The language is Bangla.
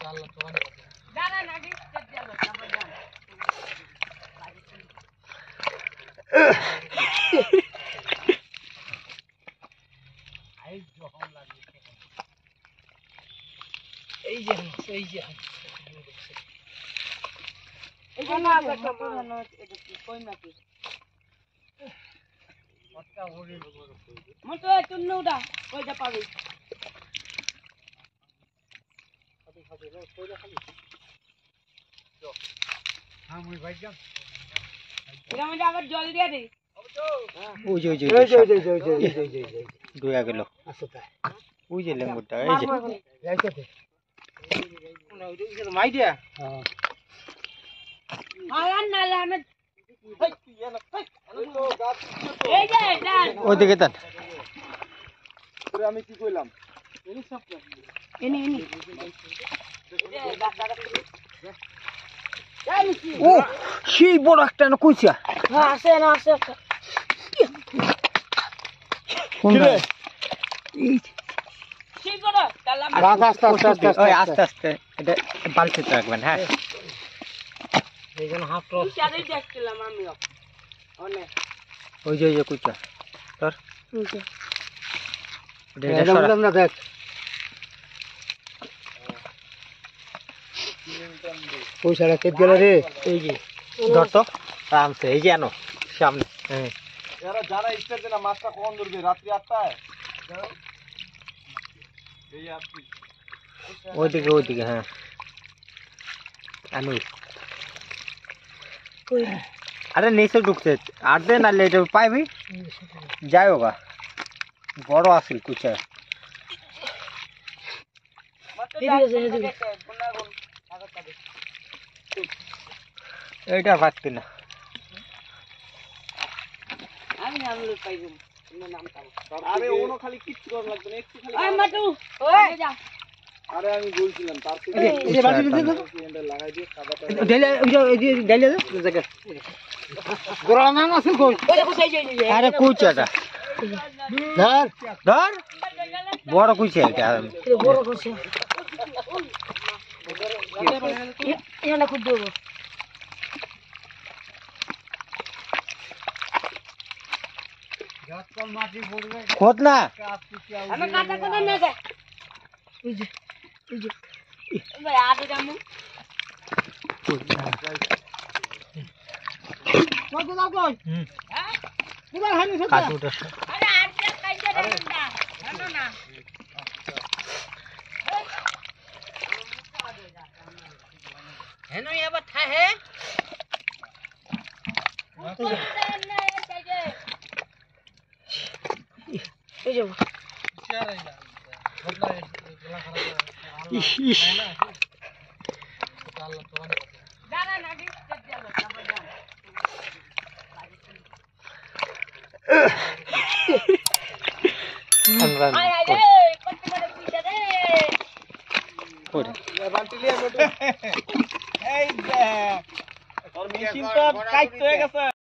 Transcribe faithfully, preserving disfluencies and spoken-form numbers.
এই যে এই যে এখানে আছে একটা মাছ এটা কি কই নাকি মটকা ওরে মতো তুমি উড়া কইটা পাবি খালি খালি কইটা খালি তো হ্যাঁ মই ভাই যাম এর মধ্যে আবার জল দিয়ে দে ওই যে ওই যে ওই যে ওই যে ওই যে ওই যে ওই যে দুয়া গেল আচ্ছা তাই ওই যে লেঙ্গুরটা এই যে যাইতে না ওই যে মাই দিয়া হ্যাঁ আলান নালে আমি ওই তো গাছ এই যে ডাল ওইদিকে তান করে আমি কি কইলাম এনি সব এনি এনি ও সেই বড় একটা না কইছা হ্যাঁ আছে না আছে কোনটা এই কি করো কালাম গাছ আস্তে আস্তে আস্তে ওই আস্তে আস্তে এটা বালতিতে রাখবেন হ্যাঁ এইখানে হাফ রস চারি দেখছিলাম আমিও অনেক ওই যে ওই যে কইছা তোর এটা এটা সরা বললাম না দেখ পয়সাটা কেটে গেল রে এই যে ধর তো আরামসে এই যে আনো সামনে হ্যাঁ যারা যারা স্টেজ না মাছটা কখন ধরবে রাত্রি আটটায় এই আপনি ওইদিকে ওইদিকে হ্যাঁ আনুই আরে নিচে ঢুকছে আর দে না লেট পাইবি যাই হোগা বড় আসিল কুচা এইটা পাচ্ছি না আমি আমলে পাইবো তোমার নাম তাও আরে ওনো খালি কিচ্ছু করা লাগবে না একটু খালি ওই মাটু ওই যা আরে আমি বলছিলাম তার থেকে এই যে বালতি দে সিলিন্ডার লাগাই দিয়ে সাদাটা ঢেলে ওই যে এই যে ঢেলে দে জায়গা গোড়া নাম আছে কই ওই দেখো সেই সেই আরে কুচাটা ধর ধর বড় কুচা এটা বড় করছে এটা খুব দেবো গাছপাল মাটি পড়বে খোদ না আমি কাটা কোন না গে এই যে এই যে ভাই আটা জামু কত দাও কই হুম হ্যাঁ পুরো হানি সেটা কাটুটা আরে আটা কাইতে দেন না জানো না হেনো এবার থাহে এই যে ইস ইস দাঁড়া না দিতে যাবো তারপর যাও আনরান আয় আয় রে কত বড় পিটা রে ওরে বান্টি লিয়ে মোটে এই দেখ তোর মেশিন তো কাইতে হয়ে গেছে